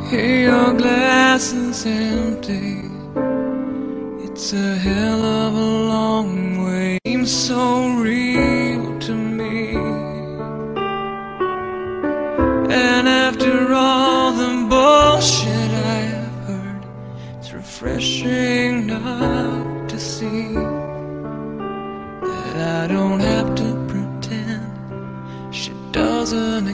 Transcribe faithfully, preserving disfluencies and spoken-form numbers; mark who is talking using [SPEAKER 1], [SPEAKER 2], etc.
[SPEAKER 1] Hey, your glass is empty. It's a hell of a long way. Seems so real to me. And after all the bullshit I have heard, it's refreshing not to see that I don't have to pretend shit doesn't